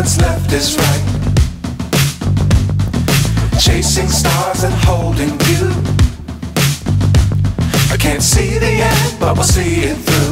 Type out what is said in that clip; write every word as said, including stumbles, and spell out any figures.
what's left is right. Chasing stars and holding you. I can't see the end, but we'll see it through.